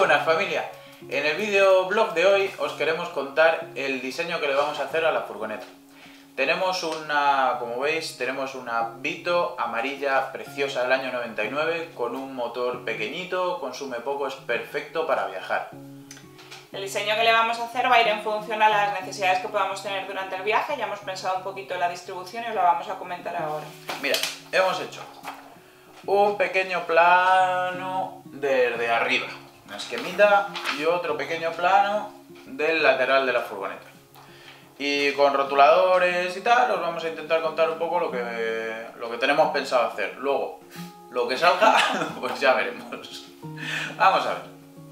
buenas, familia. En el vídeo blog de hoy os queremos contar el diseño que le vamos a hacer a la furgoneta. Tenemos como veis, tenemos una Vito amarilla preciosa del año 99 con un motor pequeñito, consume poco, es perfecto para viajar. El diseño que le vamos a hacer va a ir en función a las necesidades que podamos tener durante el viaje. Ya hemos pensado un poquito en la distribución y os la vamos a comentar ahora. Mira, hemos hecho un pequeño plano desde arriba, una esquemita y otro pequeño plano del lateral de la furgoneta. Y con rotuladores y tal os vamos a intentar contar un poco lo que tenemos pensado hacer. Luego, lo que salga, pues ya veremos. Vamos a ver.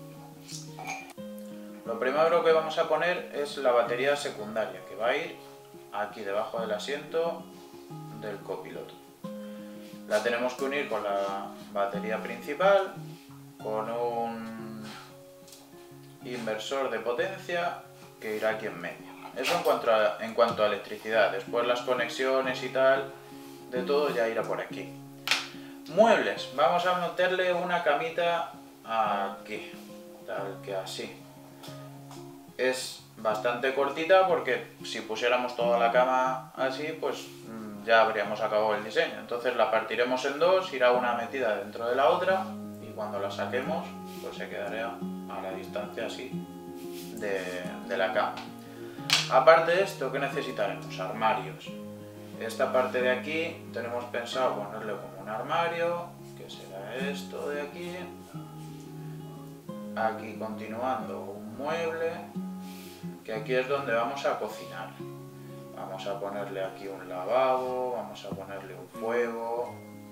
Lo primero que vamos a poner es la batería secundaria, que va a ir aquí debajo del asiento del copiloto. La tenemos que unir con la batería principal, con un inversor de potencia que irá aquí en medio. Eso en cuanto a electricidad. Después las conexiones y tal, de todo ya irá por aquí. Muebles. Vamos a meterle una camita aquí, tal que así. Es bastante cortita porque si pusiéramos toda la cama así, pues ya habríamos acabado el diseño. Entonces la partiremos en dos, irá una metida dentro de la otra y cuando la saquemos, pues se quedará a la distancia así de la cama. Aparte de esto, ¿qué necesitaremos? Armarios. Esta parte de aquí tenemos pensado ponerle como un armario, que será esto de aquí. Aquí continuando un mueble, que aquí es donde vamos a cocinar. Vamos a ponerle aquí un lavabo, vamos a ponerle un fuego.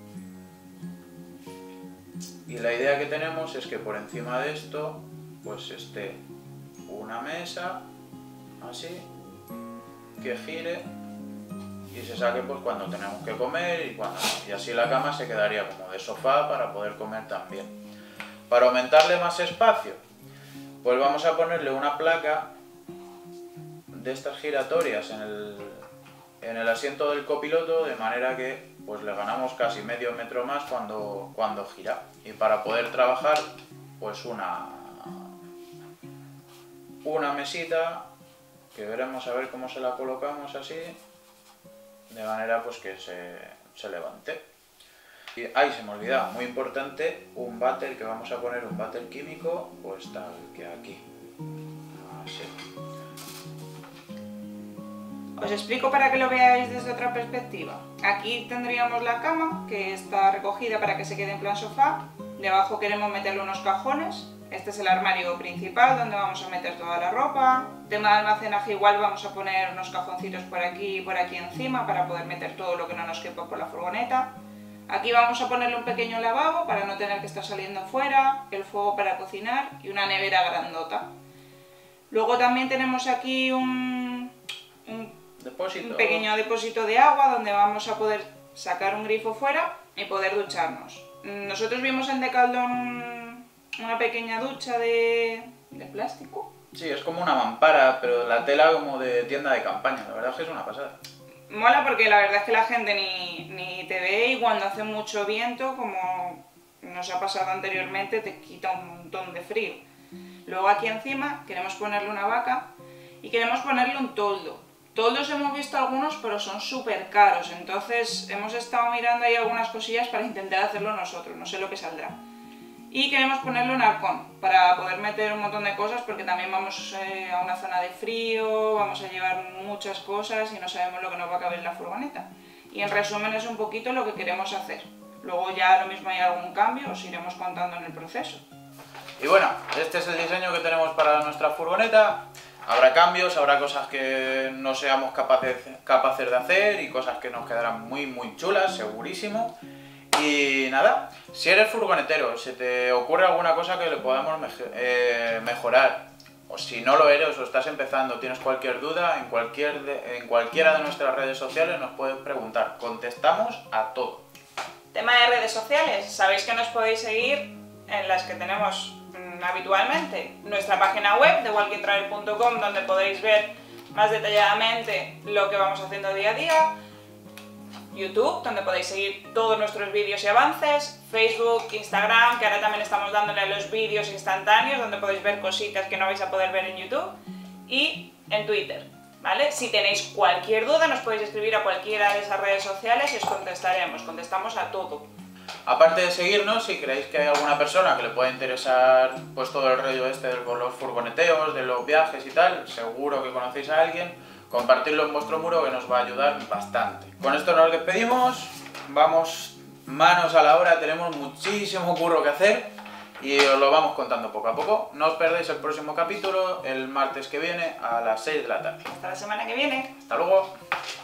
Y la idea que tenemos es que por encima de esto, pues esté una mesa, así, que gire y se saque pues cuando tenemos que comer y cuando no. Y así la cama se quedaría como de sofá para poder comer también. Para aumentarle más espacio, pues vamos a ponerle una placa de estas giratorias en el asiento del copiloto, de manera que pues le ganamos casi medio metro más cuando gira. Y para poder trabajar, pues una mesita que veremos a ver cómo se la colocamos así, de manera pues que se levante. Y ahí se me olvidaba, muy importante, un váter, que vamos a poner un váter químico, pues tal que aquí, así. Os explico para que lo veáis desde otra perspectiva. Aquí tendríamos la cama, que está recogida para que se quede en plan sofá. Debajo queremos meterle unos cajones. Este es el armario principal donde vamos a meter toda la ropa. Tema de almacenaje, igual vamos a poner unos cajoncitos por aquí y por aquí encima para poder meter todo lo que no nos quepa por la furgoneta. Aquí vamos a ponerle un pequeño lavabo para no tener que estar saliendo fuera, el fuego para cocinar y una nevera grandota. Luego también tenemos aquí un pequeño depósito de agua donde vamos a poder sacar un grifo fuera y poder ducharnos. Nosotros vimos en Decathlon una pequeña ducha de plástico. Sí, es como una mampara, pero la tela como de tienda de campaña, la verdad es que es una pasada. Mola porque la verdad es que la gente ni te ve y cuando hace mucho viento, como nos ha pasado anteriormente, te quita un montón de frío. Luego aquí encima queremos ponerle una vaca y queremos ponerle un toldo. Toldos hemos visto algunos, pero son súper caros, entonces hemos estado mirando ahí algunas cosillas para intentar hacerlo nosotros, no sé lo que saldrá. Y queremos ponerle un arcón para poder meter un montón de cosas, porque también vamos a una zona de frío, vamos a llevar muchas cosas y no sabemos lo que nos va a caber en la furgoneta. Y en resumen es un poquito lo que queremos hacer. Luego ya lo mismo hay algún cambio, os iremos contando en el proceso. Y bueno, este es el diseño que tenemos para nuestra furgoneta. Habrá cambios, habrá cosas que no seamos capaces de hacer y cosas que nos quedarán muy chulas, segurísimo. Y nada, si eres furgonetero, se te ocurre alguna cosa que le podamos mejorar, o si no lo eres o estás empezando, tienes cualquier duda, en cualquiera de nuestras redes sociales nos puedes preguntar, contestamos a todo. Tema de redes sociales, sabéis que nos podéis seguir en las que tenemos habitualmente. Nuestra página web de walkietravel.com, donde podéis ver más detalladamente lo que vamos haciendo día a día. YouTube, donde podéis seguir todos nuestros vídeos y avances, Facebook, Instagram, que ahora también estamos dándole a los vídeos instantáneos, donde podéis ver cositas que no vais a poder ver en YouTube, y en Twitter, ¿vale? Si tenéis cualquier duda nos podéis escribir a cualquiera de esas redes sociales y os contestaremos, contestamos a todo. Aparte de seguirnos, si creéis que hay alguna persona que le pueda interesar pues todo el rollo este de los furgoneteos, de los viajes y tal, seguro que conocéis a alguien, compartirlo en vuestro muro que nos va a ayudar bastante. Con esto nos despedimos, vamos manos a la obra, tenemos muchísimo curro que hacer y os lo vamos contando poco a poco. No os perdéis el próximo capítulo el martes que viene a las 6 de la tarde. Hasta la semana que viene. Hasta luego.